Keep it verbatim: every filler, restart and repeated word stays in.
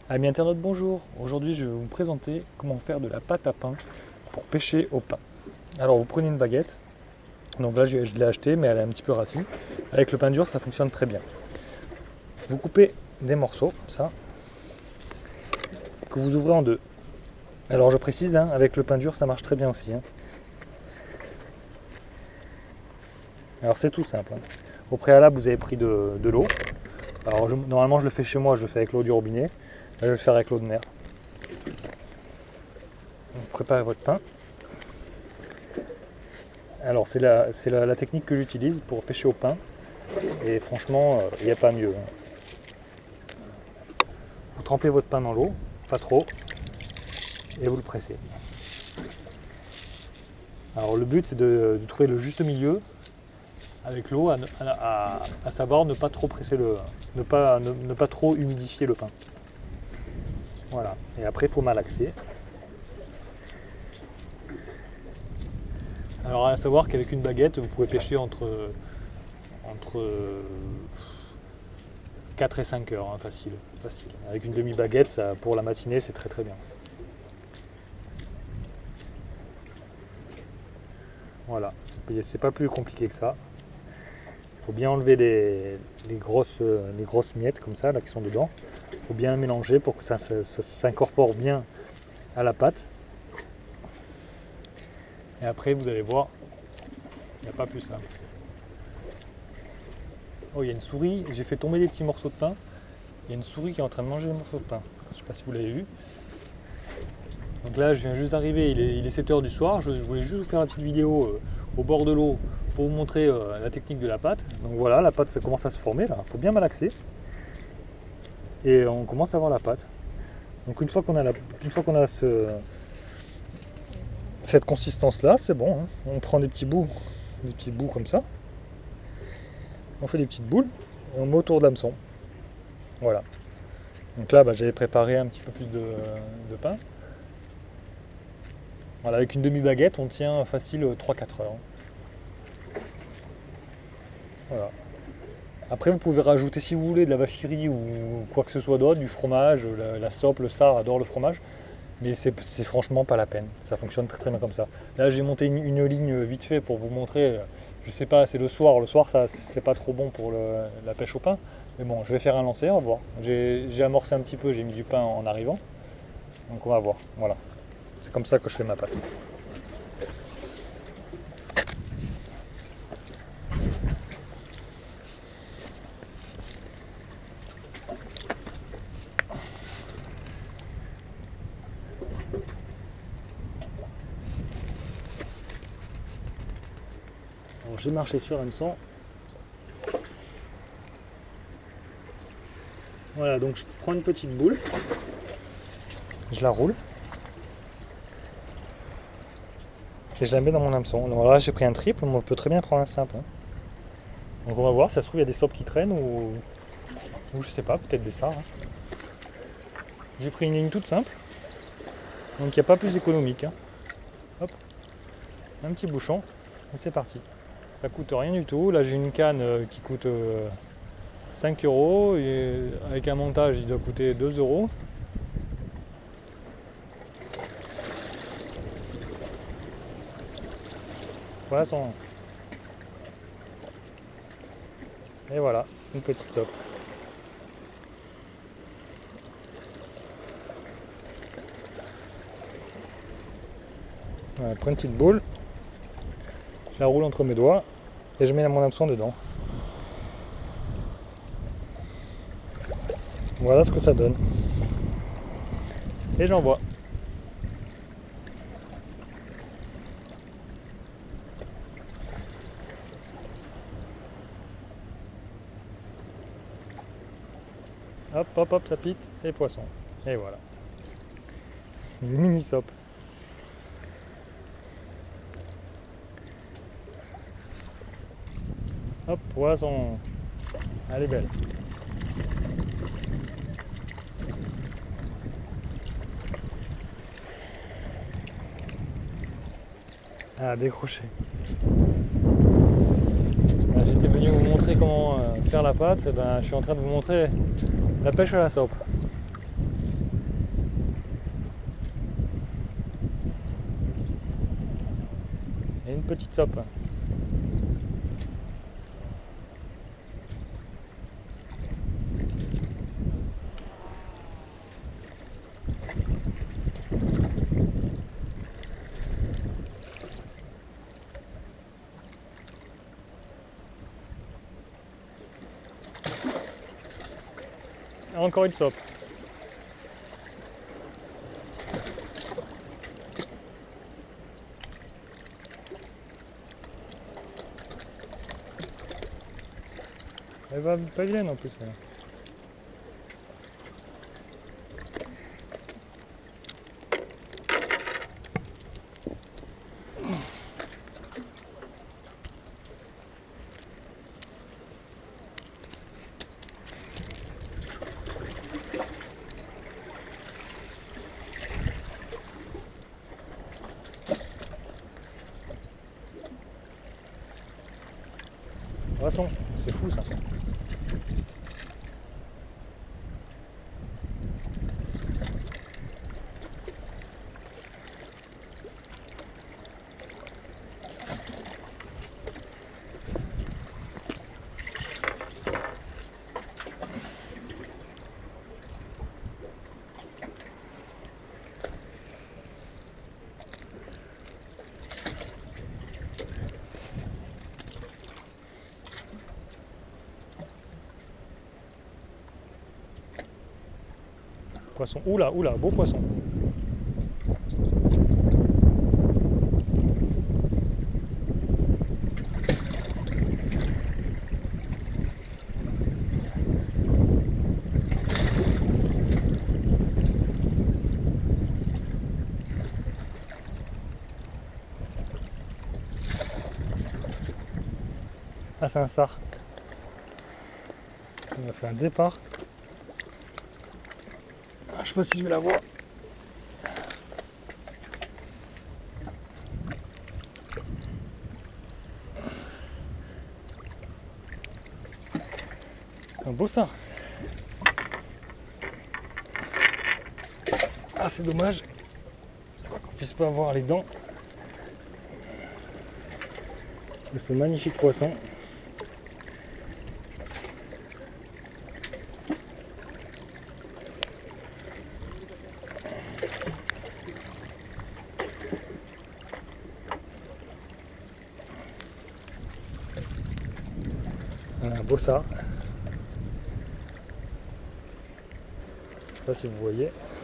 Amis internautes, bonjour. Aujourd'hui, je vais vous présenter comment faire de la pâte à pain pour pêcher au pain. Alors, vous prenez une baguette. Donc là, je, je l'ai achetée, mais elle est un petit peu rassis. Avec le pain dur, ça fonctionne très bien. Vous coupez des morceaux, comme ça, que vous ouvrez en deux. Alors, je précise, hein, avec le pain dur, ça marche très bien aussi. Hein. Alors, c'est tout simple. Hein. Au préalable, vous avez pris de, de l'eau. Alors, je, normalement, je le fais chez moi, je le fais avec l'eau du robinet. Là, je vais le faire avec l'eau de mer. Vous préparez votre pain. Alors, c'est la, c'est la, la technique que j'utilise pour pêcher au pain. Et franchement, il n'y a pas mieux. Vous trempez votre pain dans l'eau, pas trop, et vous le pressez. Alors, le but, c'est de, de trouver le juste milieu avec l'eau, à, à, à savoir ne pas trop presser le, ne pas, ne, ne pas trop humidifier le pain. Voilà. Et après, il faut malaxer. Alors, à savoir qu'avec une baguette, vous pouvez pêcher entre, entre quatre et cinq heures, hein, facile, facile. Avec une demi-baguette, ça, pour la matinée, c'est très très bien. Voilà, c'est pas plus compliqué que ça. Il faut bien enlever les, les, grosses, les grosses miettes comme ça, là, qui sont dedans. Il faut bien mélanger pour que ça, ça, ça s'incorpore bien à la pâte. Et après, vous allez voir, il n'y a pas plus simple. Oh, il y a une souris, j'ai fait tomber des petits morceaux de pain. Il y a une souris qui est en train de manger des morceaux de pain. Je ne sais pas si vous l'avez vu. Donc là, je viens juste d'arriver, il est, il est sept heures du soir. Je, je voulais juste vous faire une petite vidéo euh, au bord de l'eau pour vous montrer euh, la technique de la pâte. Donc voilà, la pâte ça commence à se former là. Il faut bien malaxer. Et on commence à voir la pâte. Donc une fois qu'on a, la, une fois qu'on a ce, cette consistance là, c'est bon. Hein. On prend des petits bouts, des petits bouts comme ça. On fait des petites boules et on met autour de l'hameçon. Voilà. Donc là, bah, j'avais préparé un petit peu plus de, de pain. Voilà, avec une demi-baguette, on tient facile trois à quatre heures. Voilà. Après, vous pouvez rajouter, si vous voulez, de la vache qui rit ou quoi que ce soit d'autre, du fromage, la, la sope, le sard adore le fromage. Mais c'est franchement pas la peine. Ça fonctionne très très bien comme ça. Là, j'ai monté une, une ligne vite fait pour vous montrer. Je sais pas, c'est le soir. Le soir, ça c'est pas trop bon pour le, la pêche au pain. Mais bon, je vais faire un lancer, on va voir. J'ai amorcé un petit peu, j'ai mis du pain en arrivant. Donc on va voir. Voilà. C'est comme ça que je fais ma pâte. J'ai marché sur l'hameçon. Voilà, donc je prends une petite boule, je la roule et je la mets dans mon hameçon. Donc là j'ai pris un triple, mais on peut très bien prendre un simple. Hein. Donc on va voir, ça se trouve il y a des sopes qui traînent ou, ou je sais pas, peut-être des sards. Hein. J'ai pris une ligne toute simple, donc il n'y a pas plus économique. Hein. Hop, un petit bouchon et c'est parti. Ça coûte rien du tout. Là j'ai une canne qui coûte cinq euros et avec un montage il doit coûter deux euros. Poisson. Et voilà, une petite sope. Voilà, je prends une petite boule, je la roule entre mes doigts et je mets mon hameçon dedans. Voilà ce que ça donne. Et j'envoie. Hop, hop, hop, ça pite et poisson. Et voilà. Une mini sope. Hop, poisson. Elle est belle. Ah, décroché. J'étais venu vous montrer comment faire la pâte. Et ben, je suis en train de vous montrer la pêche à la sope. une petite sope. Encore une sope. Elle va pas vilaine en plus. Elle. Poisson, c'est fou ça. Poisson, oula, oula, beau poisson. Ah, c'est un sard. On a fait un départ. Je sais pas si je vais la voir. Un beau ça. Ah, c'est dommage qu'on puisse pas avoir les dents de ce magnifique poisson. Voilà, un beau ça. Je sais pas si vous voyez.